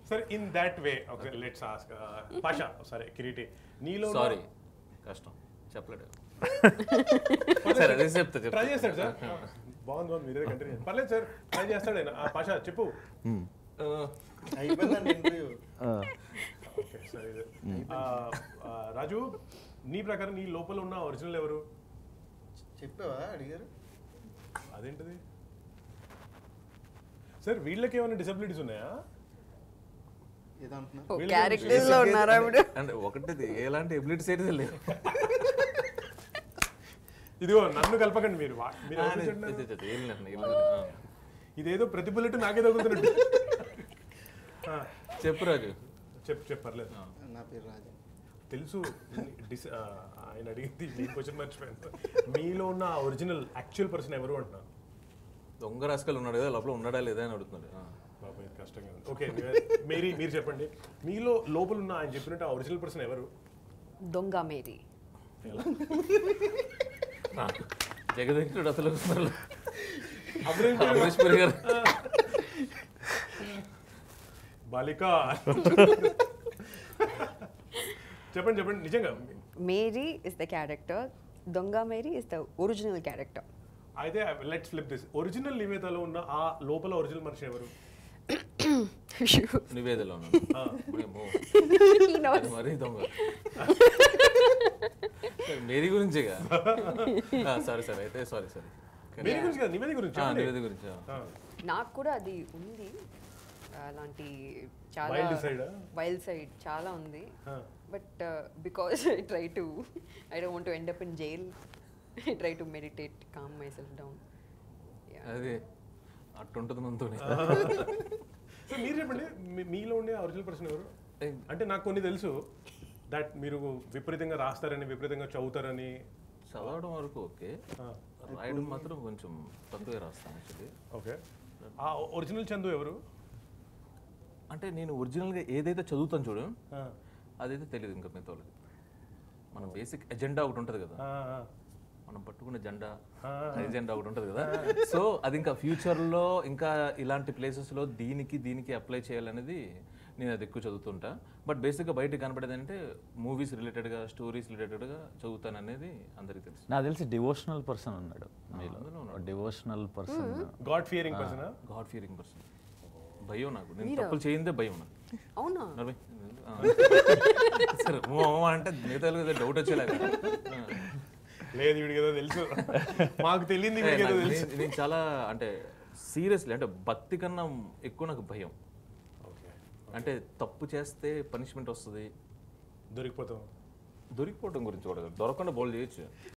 Sir, in that way, okay, let's ask. Pasha, sorry, Kiriti. Neelo. Sorry. కష్టం చెప్పలేడు. సరే అదే చెప్తా. ట్రై చేస్తాడు సార్. బాగుంది మీరే కంటిన్యూ. పర్లేదు సార్, ట్రై చేస్తాడు ఆయన. పాషా చెప్పు. అయిపోయిందండి ఇంటర్వ్యూ. ఓకే సరే. రాజు, నీ ప్రకారం నీ లోపల ఉన్న ఒరిజినల్ ఎవరు? చెప్పావా అడిగారు? అదేంటిది సార్? వీళ్ళకి ఏమైనా డిసబిలిటీస్ ఉన్నాయా? క్యారెక్టర్స్ లో ఉన్నారా ఇప్పుడు? అంటే ఒకటి ఎలాంటి ఎబిలిటీస్ అయితే లేవు. ఇదిగో నన్ను కలపకండి మీరు. ఇదేదో ప్రతి బుల్లెట్ నాకే తగులుతున్నట్టు. చెప్పు రాజు. చెప్పర్లేదు. నా పేరు రాజు. తెలుసు. ఆయన అడిగింది మీ క్వశ్చన్ మర్చిపోయాను. మీలో ఉన్న ఒరిజినల్ యాక్చువల్ పర్సన్ ఎవరు అంటున్నా? దొంగ రాసుకలు ఉన్నాడు కదా, లోపల ఉన్నాడా లేదా అని అడుగుతున్నాడు. బాబా ఇది కష్టంగా ఉంది. ఓకే మీరు చెప్పండి, మీలో లోపల ఉన్న ఆయన చెప్పినట్టు ఆ ఒరిజినల్ పర్సన్ ఎవరు? దొంగ మేరీ. జగదీశ్వరుడు అసలు బాలిక. చెప్పండి నిజంగా. మేరీ ఇస్ ద క్యారెక్టర్, దొంగ Mary is the original character. అయితే లెట్స్ ఫ్లిప్ దిస్. ఒరిజినల్ నివేదలో ఉన్న ఆ లోపల ఒరిజినల్ మనిషి ఎవరు? నివేదలో మరీ దొంగ. మేరీ గురించేగా. సారీ అయితే సారీ. మేరీ గురించి కాదు, నివేద గురించి. నివేద గురించి నాకు కూడా అది ఉంది. అలాంటి చాలా వైల్డ్ సైడ్ చాలా ఉంది. But because I don't want to end up in jail, I try to meditate, calm myself down. అదే అట్టుంటుంది మనతో. సో మీరు చెప్పండి, మీలో ఉండే ఒరిజినల్ పర్సన్ ఎవరు? అంటే నాకు కొన్ని తెలుసు దట్ మీరు విపరీతంగా రాస్తారని, విపరీతంగా చదువుతారని. చదవడం వరకు ఓకే, రాయడం మాత్రం కొంచెం తక్కువే రాస్తాను యాక్చువల్లీ. ఓకే. ఆ ఒరిజినల్ చందు ఎవరు? అంటే నేను ఒరిజినల్గా ఏదైతే చదువుతాను చూడు, అదైతే తెలియదు ఇంకా మిగతా వాళ్ళకి. మన బేసిక్ ఎజెండా ఒకటి ఉంటుంది కదా, మనం పట్టుకునే జెండా ఎజెండా ఒకటి ఉంటుంది కదా. సో అది ఇంకా ఫ్యూచర్లో ఇంకా ఇలాంటి ప్లేసెస్లో దీనికి అప్లై చేయాలనేది నేను అది ఎక్కువ చదువుతుంటా. బట్ బేసిక్గా బయటకు కనపడేది అంటే మూవీస్ రిలేటెడ్గా, స్టోరీస్ రిలేటెడ్గా చదువుతాను అనేది అందరికీ తెలుసు. నాకు తెలిసి డివోషనల్ పర్సన్ ఉన్నాడు మీలో. Devotional person, god fearing person. God fearing person. భయం నాకు, నేను తప్పులు చేయిందే భయం నాకు. అవునా? సరే అంటే మిగతా డౌట్ వచ్చేలాగా లేదు, వీడికి ఏదో తెలుసు, మాకు తెలియదు. నేను చాలా అంటే సీరియస్లీ, అంటే భక్తి కన్నా ఎక్కువ నాకు భయం. అంటే తప్పు చేస్తే పనిష్మెంట్ వస్తుంది, దొరికిపోవటం గురించి కూడా దొరకకుండా బోల్డ్ చేయొచ్చు.